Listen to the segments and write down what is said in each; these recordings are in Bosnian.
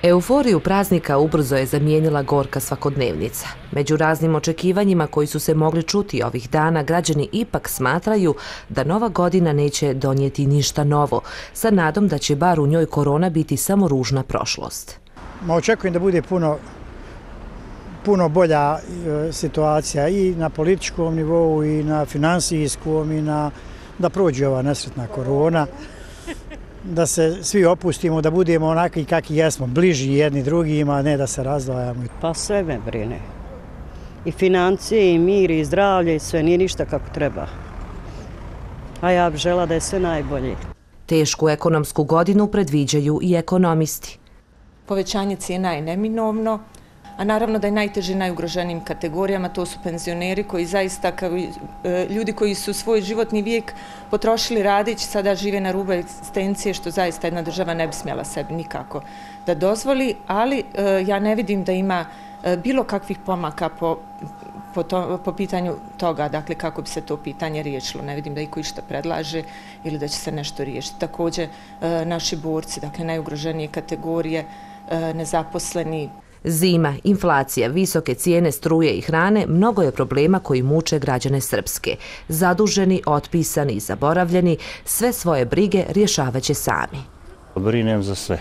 Euforiju praznika ubrzo je zamijenila gorka svakodnevnica. Među raznim očekivanjima koji su se mogli čuti ovih dana, građani ipak smatraju da nova godina neće donijeti ništa novo, sa nadom da će bar u njoj korona biti samo ružna prošlost. Očekujem da bude puno bolja situacija i na političkom nivou i na finansijskom i da prođe ova nesretna korona. Da se svi opustimo, da budemo onaki kakvi jesmo, bliži jedni drugima, a ne da se razdvajamo. Pa sve me brine. I financije, i mir, i zdravlje, i sve nije ništa kako treba. A ja bih žela da je sve najbolje. Tešku ekonomsku godinu predviđaju i ekonomisti. Povećanje cijena je neminovno, a naravno da je najteže najugroženijim kategorijama, to su penzioneri koji zaista, kao ljudi koji su svoj životni vijek potrošili radeći, sada žive na rubu egzistencije, što zaista jedna država ne bi smjela sebi nikako da dozvoli, ali ja ne vidim da ima bilo kakvih pomaka po pitanju toga, dakle kako bi se to pitanje riješilo. Ne vidim da iko išta predlaže ili da će se nešto riješiti. Također naši borci, dakle najugroženije kategorije, nezaposleni. Zima, inflacija, visoke cijene struje i hrane, mnogo je problema koji muče građane Srpske. Zaduženi, otpisani i zaboravljeni, sve svoje brige rješavaće sami. Brinem za sve.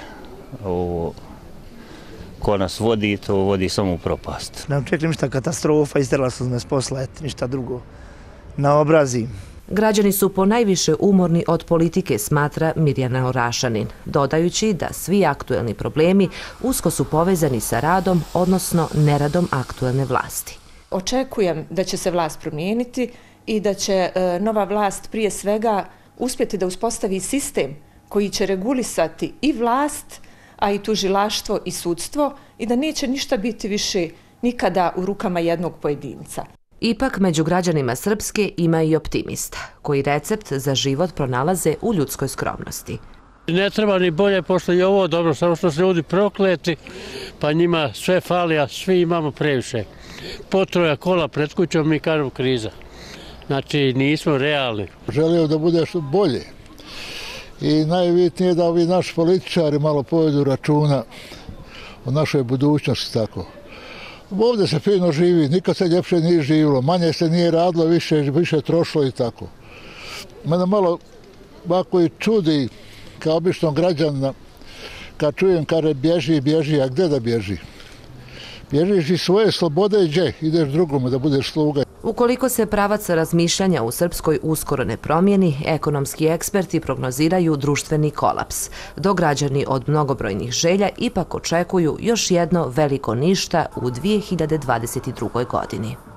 Ko nas vodi, to vodi samo u propast. Ne očekujem ništa katastrofa, isterala su me s posla, ništa drugo. Na obrazi. Građani su ponajviše umorni od politike, smatra Mirjana Orašanin, dodajući da svi aktuelni problemi usko su povezani sa radom, odnosno neradom aktuelne vlasti. Očekujem da će se vlast promijeniti i da će nova vlast prije svega uspjeti da uspostavi sistem koji će regulisati i vlast, a i tužilaštvo i sudstvo i da neće ništa biti više nikada u rukama jednog pojedinca. Ipak, među građanima Srpske ima i optimista, koji recept za život pronalaze u ljudskoj skromnosti. Ne treba ni bolje, pošto je ovo dobro, samo što su ljudi prokleti, pa njima sve fali, a svi imamo previše. Potroja kola pred kućom, mi kažemo kriza. Znači, nismo realni. Želio da bude što bolje. I najbitnije da ovi naši političari malo povedu računa o našoj budućnosti, tako. Ovdje se fino živi, nikad se ljepše nije živilo, manje se nije radilo, više trošilo i tako. Mene malo ovako i čudi, kao običnog građana, kad čujem kada bježi, a gdje da bježi? Bježiš iz svoje slobode i gdje? Ideš drugome da budeš sluga. Ukoliko se pravac razmišljanja u Srpskoj uskoro ne promijeni, ekonomski eksperti prognoziraju društveni kolaps, dok građani od mnogobrojnih želja ipak očekuju još jedno veliko ništa u 2022. godini.